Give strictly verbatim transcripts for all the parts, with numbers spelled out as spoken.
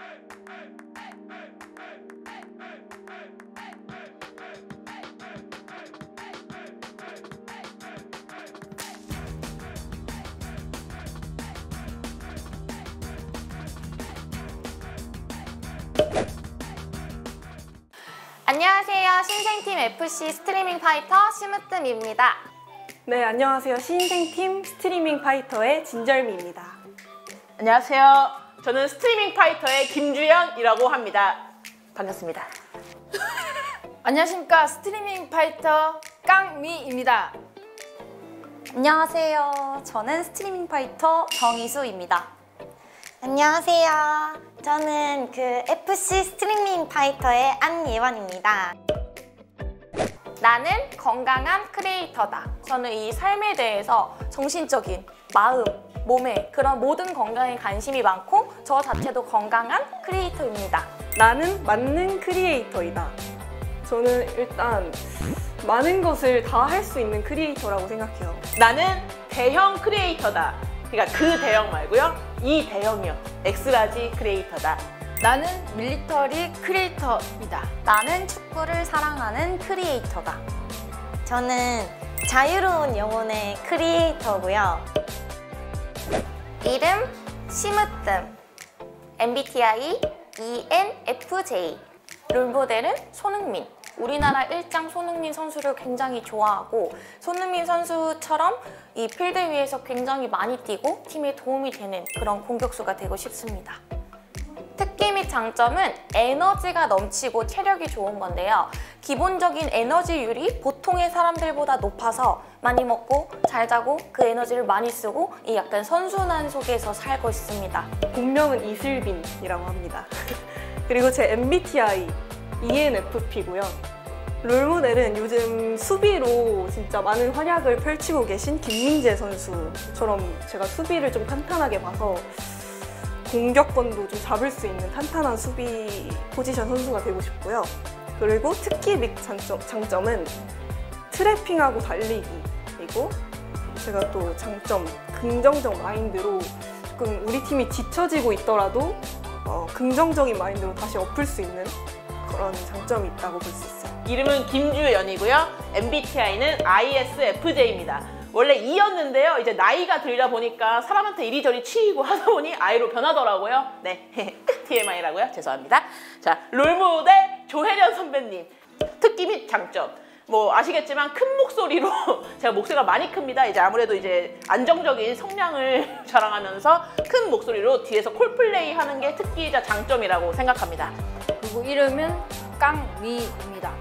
안녕하세요. 신생팀 에프씨 스트리밍 파이터 심으뜸입니다. 네, 안녕하세요. 신생팀 스트리밍 파이터의 진절미입니다. 안녕하세요. 저는 스트리밍 파이터의 김주연이라고 합니다. 반갑습니다. 안녕하십니까. 스트리밍 파이터 깡미입니다. 안녕하세요. 저는 스트리밍 파이터 정희수입니다. 안녕하세요. 저는 그 에프씨 스트리밍 파이터의 안예원입니다. 나는 건강한 크리에이터다. 저는 이 삶에 대해서 정신적인, 마음, 몸의 그런 모든 건강에 관심이 많고 저 자체도 건강한 크리에이터입니다. 나는 맞는 크리에이터이다. 저는 일단 많은 것을 다 할 수 있는 크리에이터라고 생각해요. 나는 대형 크리에이터다. 그러니까 그 대형 말고요. 이 대형이요. 엑스라지 크리에이터다. 나는 밀리터리 크리에이터이다. 나는 축구를 사랑하는 크리에이터다. 저는 자유로운 영혼의 크리에이터고요. 이름 심으뜸, 엠비티아이 이엔에프제이, 롤모델은 손흥민. 우리나라 일장 손흥민 선수를 굉장히 좋아하고 손흥민 선수처럼 이 필드 위에서 굉장히 많이 뛰고 팀에 도움이 되는 그런 공격수가 되고 싶습니다. 특기 및 장점은 에너지가 넘치고 체력이 좋은 건데요. 기본적인 에너지율이 보통의 사람들보다 높아서 많이 먹고 잘 자고 그 에너지를 많이 쓰고 이 약간 선순환 속에서 살고 있습니다. 본명은 이슬빈이라고 합니다. 그리고 제 엠비티아이 이엔에프피고요. 롤모델은 요즘 수비로 진짜 많은 활약을 펼치고 계신 김민재 선수처럼 제가 수비를 좀 탄탄하게 봐서 공격권도 좀 잡을 수 있는 탄탄한 수비 포지션 선수가 되고 싶고요. 그리고 특기 및 장점, 장점은 트래핑하고 달리기, 그리고 제가 또 장점, 긍정적 마인드로 조금 우리 팀이 뒤처지고 있더라도 어, 긍정적인 마인드로 다시 엎을 수 있는 그런 장점이 있다고 볼 수 있어요. 이름은 김주연이고요. 엠비티아이는 아이에스에프제이입니다. 원래 이였는데요. 이제 나이가 들다 보니까 사람한테 이리저리 치이고 하다 보니 아이로 변하더라고요. 네, 티엠아이라고요. 죄송합니다. 자, 롤모델 조혜련 선배님. 특기 및 장점. 뭐 아시겠지만 큰 목소리로 제가 목소리가 많이 큽니다. 이제 아무래도 이제 안정적인 성량을 자랑하면서 큰 목소리로 뒤에서 콜플레이 하는 게 특기이자 장점이라고 생각합니다. 그리고 이름은 깡미입니다.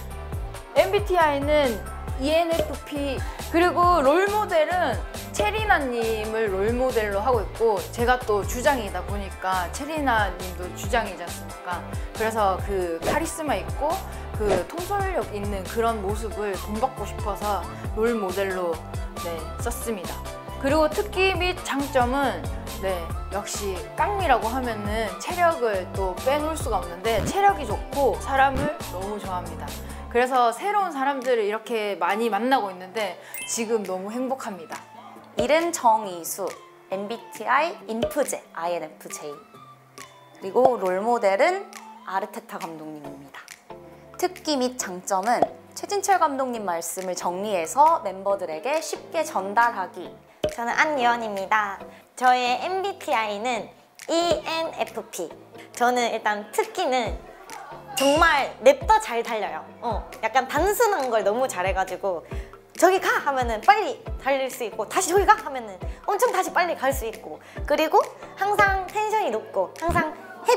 엠비티아이는 이엔에프피, 그리고 롤모델은 체리나님을 롤모델로 하고 있고 제가 또 주장이다 보니까 체리나님도 주장이지 않습니까? 그래서 그 카리스마 있고 그 통솔력 있는 그런 모습을 본받고 싶어서 롤모델로 네, 썼습니다. 그리고 특기 및 장점은 네, 역시 깡미라고 하면은 체력을 또 빼놓을 수가 없는데 체력이 좋고 사람을 너무 좋아합니다. 그래서 새로운 사람들을 이렇게 많이 만나고 있는데 지금 너무 행복합니다. 이름 정희수, 엠비티아이 인프제, 아이엔에프제이. 그리고 롤모델은 아르테타 감독님입니다. 특기 및 장점은 최진철 감독님 말씀을 정리해서 멤버들에게 쉽게 전달하기. 저는 안예원입니다. 저의 엠비티아이는 이엔에프피. 저는 일단 특기는 정말 냅다 잘 달려요. 어, 약간 단순한 걸 너무 잘해가지고 저기 가! 하면은 빨리 달릴 수 있고 다시 저기 가! 하면은 엄청 다시 빨리 갈 수 있고 그리고 항상 텐션이 높고 항상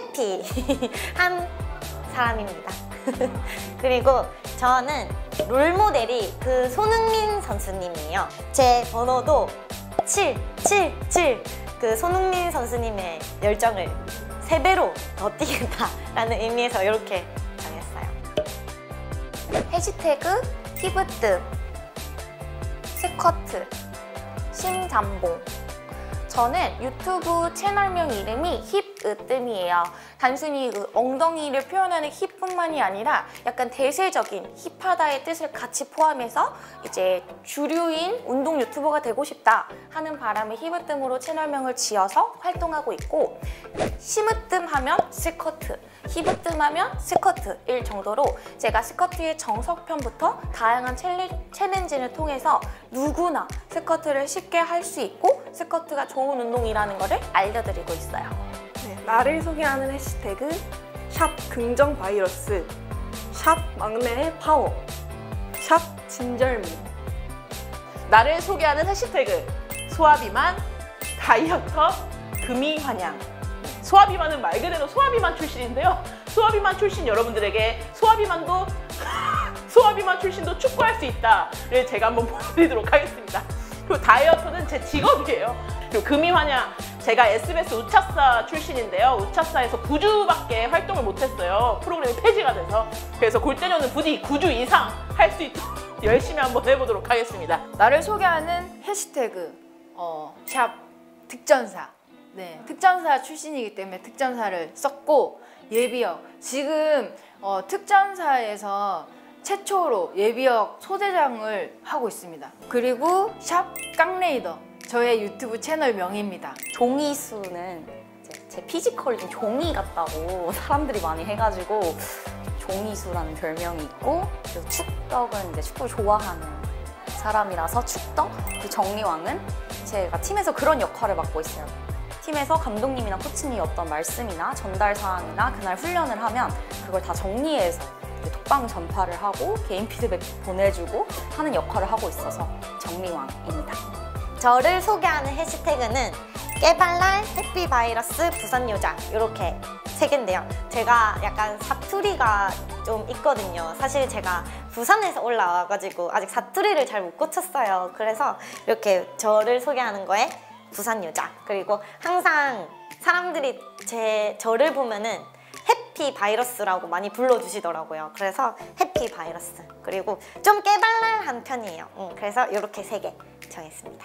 해피한 사람입니다. 그리고 저는 롤모델이 그 손흥민 선수님이에요. 제 번호도 칠칠칠, 그 손흥민 선수님의 열정을 세 배로 더 뛰겠다라는 의미에서 이렇게 정했어요. 해시태그 피부뜸, 스쿼트, 심잠봉. 저는 유튜브 채널명 이름이 힙으뜸이에요. 단순히 그 엉덩이를 표현하는 힙뿐만이 아니라 약간 대세적인 힙하다의 뜻을 같이 포함해서 이제 주류인 운동 유튜버가 되고 싶다 하는 바람에 힙으뜸으로 채널명을 지어서 활동하고 있고, 심으뜸 하면 스커트, 힙으뜸 하면 스커트일 정도로 제가 스커트의 정석편부터 다양한 챌리, 챌린지를 통해서 누구나 스커트를 쉽게 할 수 있고 스커트가 좋은 운동이라는 것을 알려드리고 있어요. 네, 나를 소개하는 해시태그 샵 긍정 바이러스, 샵 막내의 파워, 샵 진절미. 나를 소개하는 해시태그 소화비만, 다이어터, 금이 환영. 소화비만은 말 그대로 소화비만 출신인데요. 소화비만 출신 여러분들에게 소화비만도 소화비만 출신도 축구할 수 있다를 제가 한번 보여드리도록 하겠습니다. 그리고 다이어트는 제 직업이에요. 그리고 금이 환영, 제가 에스비에스 우차사 출신인데요. 우차사에서 구 주밖에 활동을 못했어요. 프로그램이 폐지가 돼서. 그래서 골대녀는 부디 구 주 이상 할 수 있도록 열심히 한번 해보도록 하겠습니다. 나를 소개하는 해시태그 어, 샵 득전사. 네, 특전사 출신이기 때문에 특전사를 썼고, 예비역 지금 어, 특전사에서 최초로 예비역 소대장을 하고 있습니다. 그리고 샵 깡레이더, 저의 유튜브 채널 명입니다. 종이수는 이제 제 피지컬이 좀 종이 같다고 사람들이 많이 해가지고 종이수라는 별명이 있고, 그리고 축덕은 이제 축구를 좋아하는 사람이라서 축덕. 그 정리왕은 제가 팀에서 그런 역할을 맡고 있어요. 팀에서 감독님이나 코치님이 어떤 말씀이나 전달 사항이나 그날 훈련을 하면 그걸 다 정리해서 톡방 전파를 하고 개인 피드백 보내주고 하는 역할을 하고 있어서 정리왕입니다. 저를 소개하는 해시태그는 깨발랄, 해피바이러스, 부산요자 이렇게 세 개인데요. 제가 약간 사투리가 좀 있거든요. 사실 제가 부산에서 올라와가지고 아직 사투리를 잘 못 고쳤어요. 그래서 이렇게 저를 소개하는 거에 부산요자, 그리고 항상 사람들이 제 저를 보면은 해피바이러스라고 많이 불러주시더라고요. 그래서 해피바이러스, 그리고 좀 깨발랄한 편이에요. 음, 그래서 이렇게 세 개 정했습니다.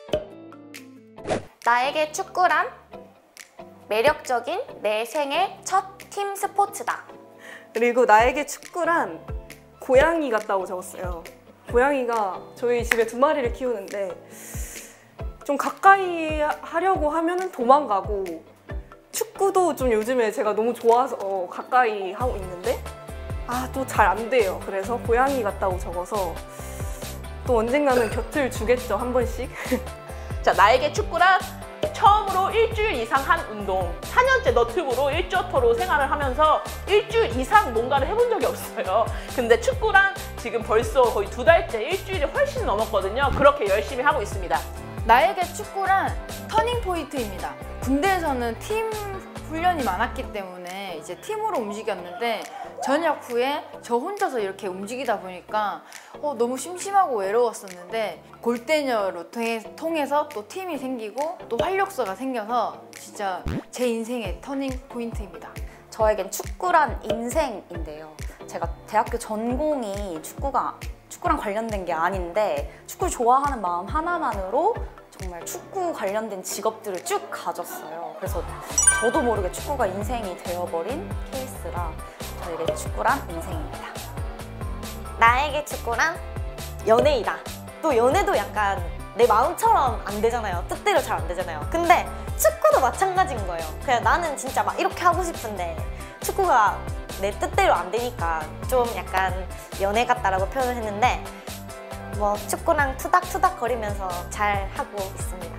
나에게 축구란 매력적인 내 생애 첫 팀 스포츠다. 그리고 나에게 축구란 고양이 같다고 적었어요. 고양이가 저희 집에 두 마리를 키우는데 좀 가까이 하려고 하면은 도망가고, 축구도 좀 요즘에 제가 너무 좋아서 가까이 하고 있는데 아, 또 잘 안 돼요. 그래서 고양이 같다고 적어서 또 언젠가는 곁을 주겠죠, 한 번씩. 자, 나에게 축구란 처음으로 일주일 이상 한 운동. 사 년째 너튜브로 일주어터로 생활을 하면서 일주일 이상 뭔가를 해본 적이 없어요. 근데 축구란 지금 벌써 거의 두 달째, 일주일이 훨씬 넘었거든요. 그렇게 열심히 하고 있습니다. 나에게 축구란 터닝 포인트입니다. 군대에서는 팀 훈련이 많았기 때문에 이제 팀으로 움직였는데 전역 후에 저 혼자서 이렇게 움직이다 보니까 어, 너무 심심하고 외로웠었는데 골대녀로 통해, 통해서 또 팀이 생기고 또 활력소가 생겨서 진짜 제 인생의 터닝 포인트입니다. 저에겐 축구란 인생인데요. 제가 대학교 전공이 축구가, 축구랑 관련된 게 아닌데 축구를 좋아하는 마음 하나만으로 정말 축구 관련된 직업들을 쭉 가졌어요. 그래서 저도 모르게 축구가 인생이 되어버린 케이스라 저에게 축구란 인생입니다. 나에게 축구란 연애이다. 또 연애도 약간 내 마음처럼 안 되잖아요. 뜻대로 잘 안 되잖아요. 근데 축구도 마찬가지인 거예요. 그냥 나는 진짜 막 이렇게 하고 싶은데 축구가 내 뜻대로 안 되니까 좀 약간 연애 같다라고 표현을 했는데 뭐 축구랑 투닥투닥 거리면서 잘 하고 있습니다.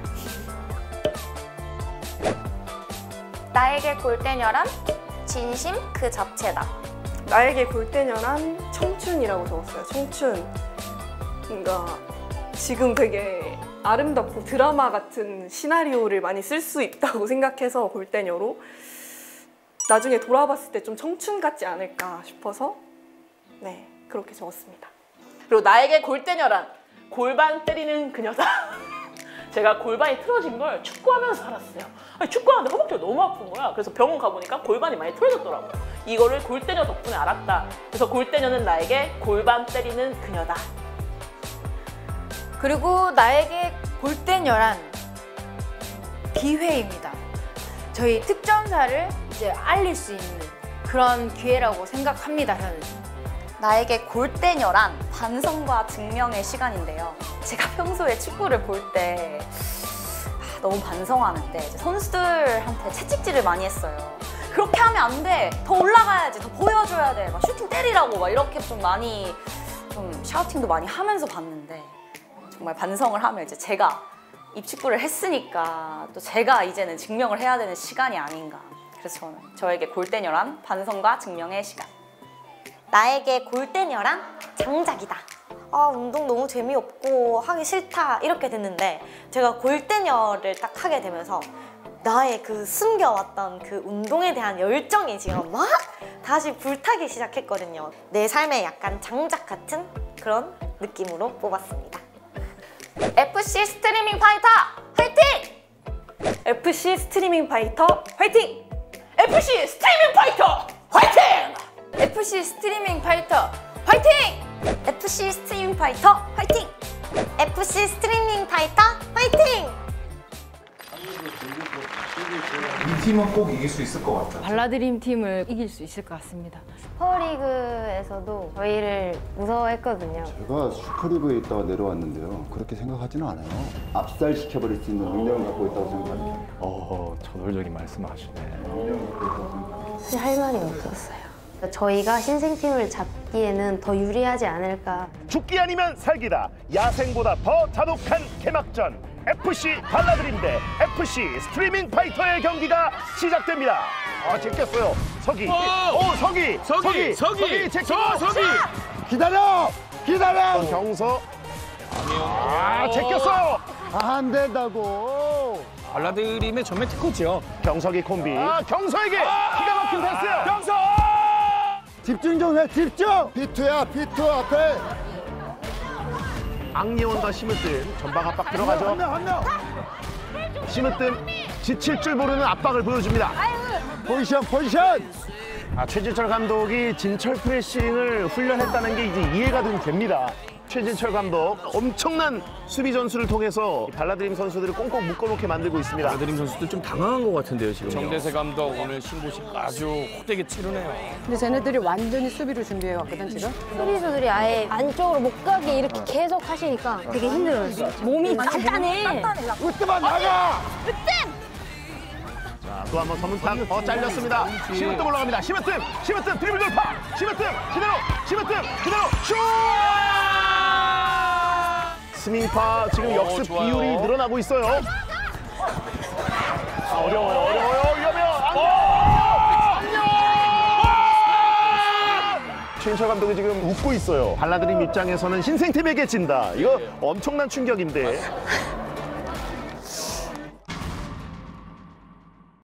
나에게 골대녀란 진심 그 자체다. 나에게 골대녀란 청춘이라고 적었어요. 청춘. 뭔가 지금 되게 아름답고 드라마 같은 시나리오를 많이 쓸 수 있다고 생각해서 골대녀로 나중에 돌아봤을 때 좀 청춘 같지 않을까 싶어서 네, 그렇게 적었습니다. 그리고 나에게 골대녀란 골반 때리는 그녀다. 제가 골반이 틀어진 걸 축구하면서 알았어요. 아니, 축구하는데 허벅지가 너무 아픈 거야. 그래서 병원 가보니까 골반이 많이 틀어졌더라고요. 이거를 골대녀 덕분에 알았다. 그래서 골대녀는 나에게 골반 때리는 그녀다. 그리고 나에게 골대녀란 기회입니다. 저희 특전사를 이제 알릴 수 있는 그런 기회라고 생각합니다, 저는. 나에게 골대녀란 반성과 증명의 시간인데요. 제가 평소에 축구를 볼 때 너무 반성하는데 이제 선수들한테 채찍질을 많이 했어요. 그렇게 하면 안 돼. 더 올라가야지. 더 보여줘야 돼. 막 슈팅 때리라고 막 이렇게 좀 많이 좀 샤우팅도 많이 하면서 봤는데 정말 반성을 하면 이제 제가 입축구를 했으니까 또 제가 이제는 증명을 해야 되는 시간이 아닌가. 그래서 저는 저에게 골대녀란 반성과 증명의 시간. 나에게 골대녀란 장작이다. 아, 운동 너무 재미없고 하기 싫다 이렇게 됐는데 제가 골대녀를 딱 하게 되면서 나의 그 숨겨왔던 그 운동에 대한 열정이 지금 막 다시 불타기 시작했거든요. 내 삶에 약간 장작 같은 그런 느낌으로 뽑았습니다. 에프씨 스트리밍 파이터 화이팅! 에프씨 스트리밍 파이터 화이팅! 에프씨 스트리밍 파이터 화이팅! 에프씨 스트리밍 파이터 화이팅! 에프씨 스트리밍 파이터 화이팅! 에프씨 스트리밍 파이터 화이팅! 이 팀은 꼭 이길 수 있을 것 같아. 발라드림 팀을 이길 수 있을 것 같습니다. 슈퍼리그에서도 저희를 무서워했거든요. 제가 슈퍼리그에 있다가 내려왔는데요. 그렇게 생각하지는 않아요. 압살시켜버릴 수 있는 능력을 갖고 있다고 생각합니다. 어, 저돌적인 말씀하시네. 사실 할 말이 없었어요. 저희가 신생팀을 잡기에는 더 유리하지 않을까. 죽기 아니면 살기다. 야생보다 더 잔혹한 개막전. 에프씨 발라드림 대 에프씨 스트리밍 파이터의 경기가 시작됩니다. 아, 제꼈어요. 서기. 오, 서기. 서기. 서기. 제껴. 서기. 기다려. 기다려. 경서. 아, 제꼈어요. 안 된다고. 발라드림의 전면 특허죠. 경석이 콤비. 아, 경서에게 기가 막힌 패스요. 경서. 집중 좀 해. 집중. 비투야. 비투 앞에. 악예원과 심으뜸 전방 압박 들어가죠. 한 명, 한 명. 심으뜸 지칠 줄 모르는 압박을 보여줍니다. 포지션, 포지션. 아, 최진철 감독이 진철 프레싱을 훈련했다는 게 이제 이해가 좀 됩니다. 최진철 감독 엄청난 수비 전술을 통해서 발라드림 선수들을 꽁꽁 묶어놓게 만들고 있습니다. 발라드림 선수들 좀 당황한 것 같은데요, 지금. 정대세 감독 오늘 신고식 아주 호되게 치르네요. 근데 쟤네들이 완전히 수비로 준비해 왔거든 지금. 수비수들이 아예 안쪽으로 못 가게 이렇게 계속 하시니까 되게 힘들어요. 몸이 단단해. 으뜸아 나가. 자, 또 한번 서문탁 어 잘렸습니다. 심으뜸 올라갑니다. 심으뜸, 심으뜸 드리블 돌파. 심으뜸 그대로, 심으뜸 그대로 슛! 스밍파 지금 오, 역습 좋아요. 비율이 늘어나고 있어요. 아, 어려워요, 어려워요, 위험해요. 안녕! 최인철 감독이 지금 웃고 있어요. 발라드림 입장에서는 신생팀에게 진다. 이거 엄청난 충격인데.